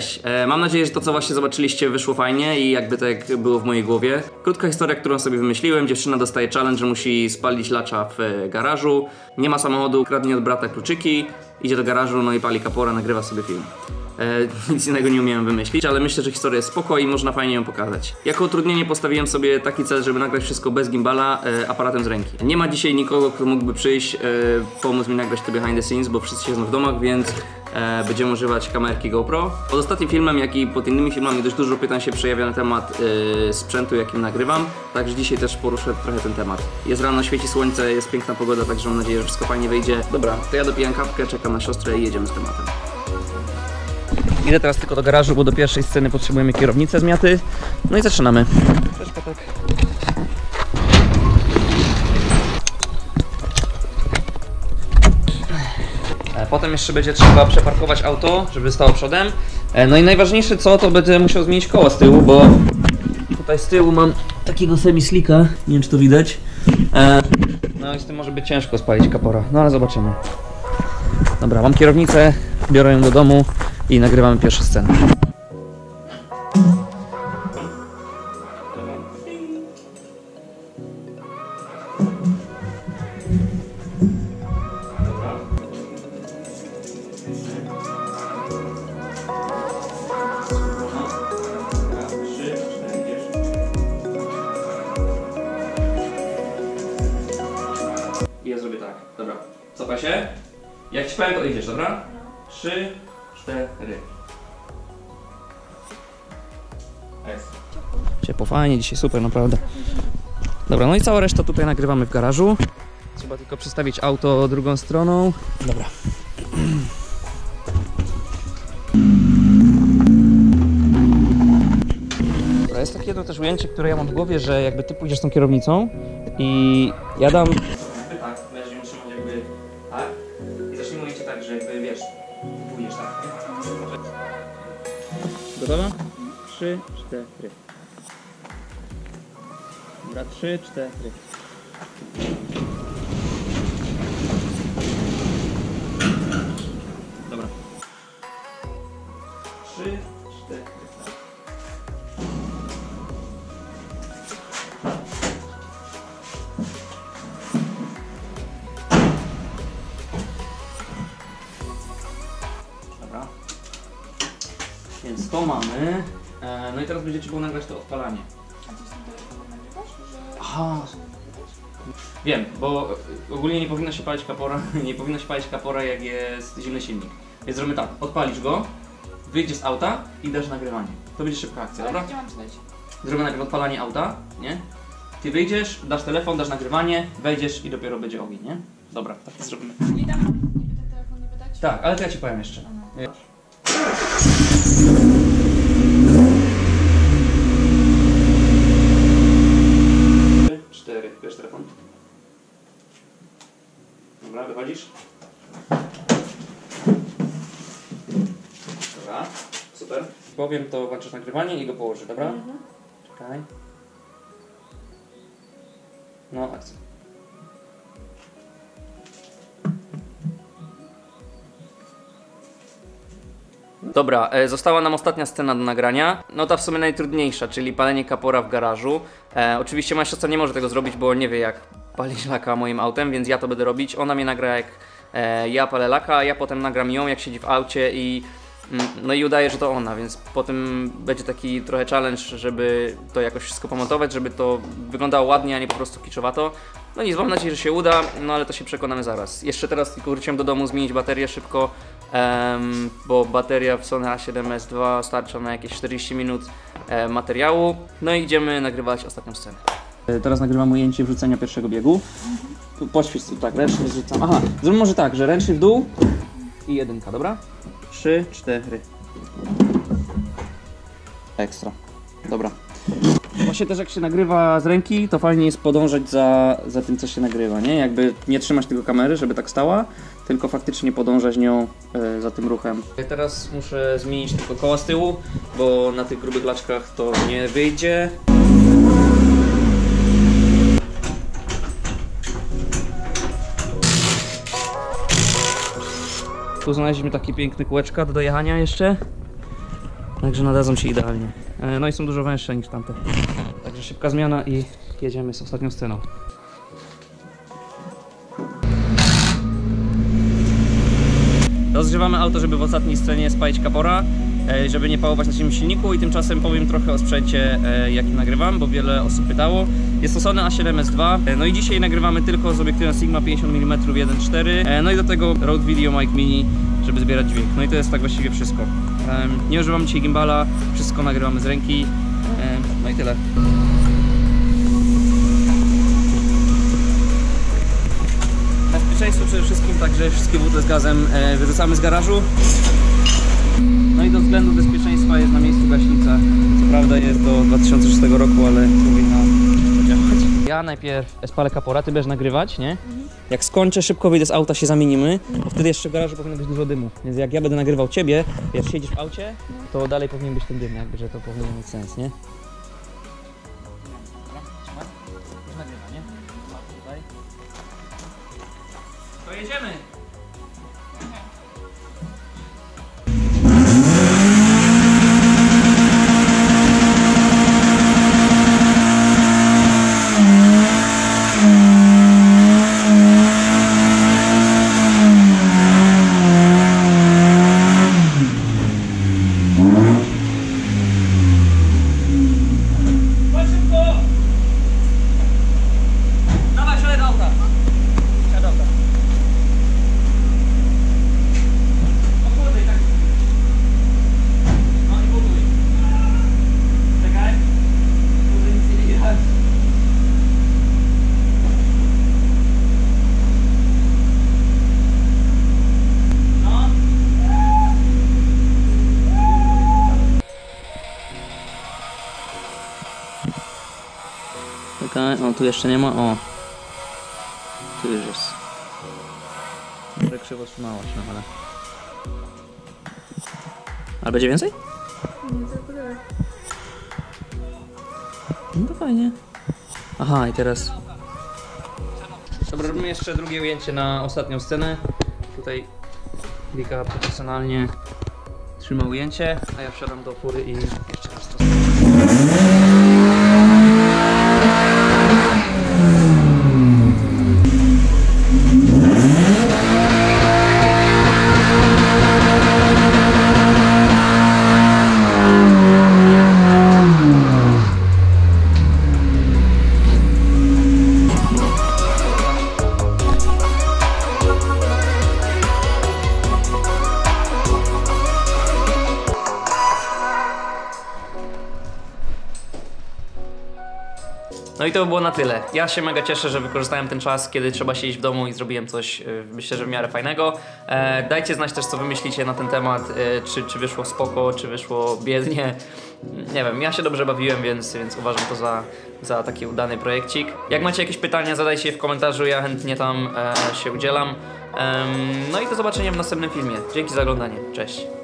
Cześć, mam nadzieję, że to co właśnie zobaczyliście wyszło fajnie i jakby tak było w mojej głowie. Krótka historia, którą sobie wymyśliłem. Dziewczyna dostaje challenge, że musi spalić lacza w garażu. Nie ma samochodu, kradnie od brata kluczyki, idzie do garażu, no i pali kapora, nagrywa sobie film. Nic innego nie umiałem wymyślić, ale myślę, że historia jest spoko i można fajnie ją pokazać. Jako utrudnienie postawiłem sobie taki cel, żeby nagrać wszystko bez gimbala, aparatem z ręki. Nie ma dzisiaj nikogo, kto mógłby przyjść, pomóc mi nagrać to behind the scenes, bo wszyscy siedzą w domach, więc będziemy używać kamerki GoPro. Pod ostatnim filmem, jak i pod innymi filmami dość dużo pytań się przejawia na temat sprzętu, jakim nagrywam, także dzisiaj też poruszę trochę ten temat. Jest rano, świeci słońce, jest piękna pogoda, także mam nadzieję, że wszystko fajnie wyjdzie. Dobra, to ja dopijam kawkę, czekam na siostrę i jedziemy z tematem. Idę teraz tylko do garażu, bo do pierwszej sceny potrzebujemy kierownicę z miaty. No i zaczynamy. Cześć, Patek. Potem jeszcze będzie trzeba przeparkować auto, żeby stało przodem. No i najważniejsze co, to będę musiał zmienić koła z tyłu, bo tutaj z tyłu mam takiego semi-slika, nie wiem czy to widać. No i z tym może być ciężko spalić kapora, no ale zobaczymy. Dobra, mam kierownicę, biorę ją do domu i nagrywamy pierwszą scenę. I ja zrobię tak, dobra. Cofa się. Jak ci powiem, to idziesz, dobra? 3, 4. Ciepło, fajnie, dzisiaj super, naprawdę. Dobra, no i cała reszta tutaj nagrywamy w garażu. Trzeba tylko przestawić auto drugą stroną. Dobra. Dobra, jest takie jedno też ujęcie, które ja mam w głowie, że jakby ty pójdziesz z tą kierownicą i ja dam... Tak, będziesz ją trzymać jakby tak i zacznijmy ujęcie tak, że jakby wiesz, pójdziesz tak, nie? Gotowa? 3, 4. Dobra, 3, 4. Dobra. 3, 4. Dobra. Więc to mamy. No i teraz będziecie było nagrać to odpalanie. A coś tam nagrywasz? Aha. Wiem, bo ogólnie nie powinno się palić kapora, nie powinno się palić kapora jak jest zimny silnik. Więc zrobimy tak, odpalisz go, wyjdziesz z auta i dasz nagrywanie. To będzie szybka akcja, dobra? Gdzie mam czytać? Zrobimy najpierw odpalanie auta, nie? Ty wyjdziesz, dasz telefon, dasz nagrywanie, wejdziesz i dopiero będzie ogień, nie? Dobra, tak zrobimy. Nie dam, niby ten telefon nie wydać? Tak, ale to ja ci powiem jeszcze. Aha. 4. Bierz telefon. Dobra, wychodzisz. Dobra, super. Powiem, to włączysz nagrywanie i go położę, dobra? Czekaj. No, akcja. Dobra, została nam ostatnia scena do nagrania. No ta w sumie najtrudniejsza, czyli palenie kapora w garażu. Oczywiście moja siostra nie może tego zrobić, bo nie wie jak palić laka moim autem, więc ja to będę robić. Ona mnie nagra jak ja palę laka, a ja potem nagram ją jak siedzi w aucie i no i udaje, że to ona, więc potem będzie taki trochę challenge, żeby to jakoś wszystko pomontować, żeby to wyglądało ładnie, a nie po prostu kiczowato. No nic, mam nadzieję, że się uda, no ale to się przekonamy zaraz. Jeszcze teraz tylko wróciłem do domu zmienić baterię szybko, bo bateria w Sony A7SII starcza na jakieś 40 minut materiału. No i idziemy nagrywać ostatnią scenę. Teraz nagrywam ujęcie wrzucenia pierwszego biegu. Poświeć tak, ręcznie zrzucam. Aha, zróbmy może tak, że ręcznie w dół i jedynka, dobra? 3, 4. Ekstra. Dobra. Właśnie też jak się nagrywa z ręki, to fajnie jest podążać za tym, co się nagrywa, nie? Jakby nie trzymać tylko kamery, żeby tak stała, tylko faktycznie podążać nią za tym ruchem. Teraz muszę zmienić tylko koła z tyłu, bo na tych grubych laczkach to nie wyjdzie. Tu znaleźliśmy takie piękne kółeczka do dojechania jeszcze. Także nadadzą się idealnie. No i są dużo węższe niż tamte. Także szybka zmiana i jedziemy z ostatnią sceną. Rozgrzewamy auto, żeby w ostatniej scenie spalić kapora, żeby nie pałować na naszym silniku i tymczasem powiem trochę o sprzęcie, jakim nagrywam, bo wiele osób pytało. Jest to Sony A7SII, no i dzisiaj nagrywamy tylko z obiektywem Sigma 50 mm 1.4, no i do tego Rode Video Mic Mini, żeby zbierać dźwięk. No i to jest tak właściwie wszystko. Nie używam dzisiaj gimbala, wszystko nagrywamy z ręki, no i tyle. Bezpieczeństwo przede wszystkim, także wszystkie butle z gazem wyrzucamy z garażu. No i do względu bezpieczeństwa jest na miejscu gaśnica. Co prawda jest do 2006 roku, ale powinna działać. Ja najpierw spalę kapora, ty będziesz nagrywać, nie? Jak skończę, szybko wyjdę z auta, się zamienimy, bo wtedy jeszcze w garażu powinno być dużo dymu. Więc jak ja będę nagrywał ciebie, jak siedzisz w aucie, to dalej powinien być ten dym, jakby, że to powinien mieć sens, nie? To jedziemy! O, tu jeszcze nie ma, o. Tu już jest. Trochę krzywo trzymało się, ale... Ale będzie więcej? Nie, tylko tyle. No to fajnie. Aha, i teraz... Dobra, robimy jeszcze drugie ujęcie na ostatnią scenę. Tutaj Wika profesjonalnie trzyma ujęcie, a ja wsiadam do fury i jeszcze raz to... No i to by było na tyle. Ja się mega cieszę, że wykorzystałem ten czas, kiedy trzeba siedzieć w domu i zrobiłem coś, myślę, że w miarę fajnego. Dajcie znać też, co wy myślicie na ten temat, czy wyszło spoko, czy wyszło biednie. Nie wiem, ja się dobrze bawiłem, więc uważam to za taki udany projekcik. Jak macie jakieś pytania, zadajcie je w komentarzu, ja chętnie tam się udzielam. No i do zobaczenia w następnym filmie. Dzięki za oglądanie. Cześć.